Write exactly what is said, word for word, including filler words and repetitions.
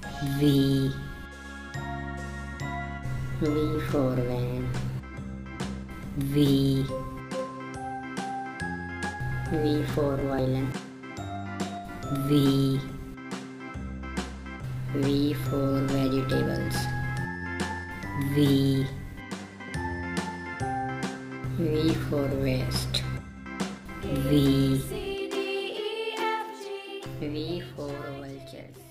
V. V for van. V. V for violin. V. V for vegetables. V. V for vest. V. V for vultures.